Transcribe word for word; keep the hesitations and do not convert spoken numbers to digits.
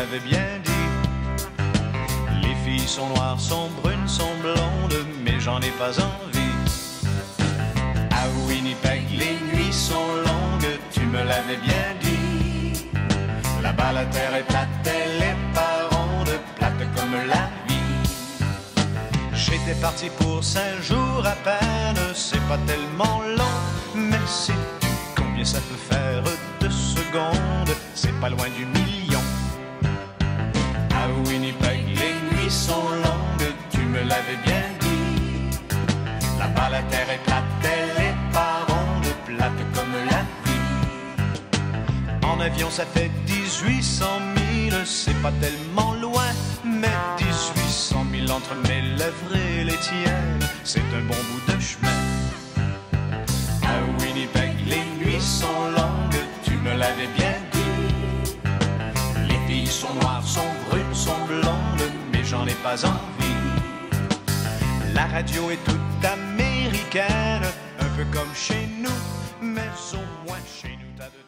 l'avais bien dit. Les filles sont noires, sont brunes, sont blondes, mais j'en ai pas envie. À Winnipeg, les nuits sont longues, tu me l'avais bien dit. Là-bas, la terre est plate, elle est pas ronde, plate comme la vie. J'étais parti pour cinq jours à peine, c'est pas tellement long, mais sais-tu combien ça peut faire de secondes? C'est pas loin du million. À Winnipeg, les nuits sont longues, tu me l'avais bien dit. Là-bas, la terre est plate, elle est pas ronde, plate comme la vie. En avion, ça fait dix-huit cent mille, c'est pas tellement loin, mais dix-huit cent mille entre mes lèvres et les tiennes, c'est un bon bout de chemin. À Winnipeg, les nuits sont longues, tu me l'avais bien dit. Les filles sont noires, sont brunes, sont blondes, mais j'en ai pas envie. La radio est toute américaine, un peu comme chez nous, mais au moins chez nous t'as de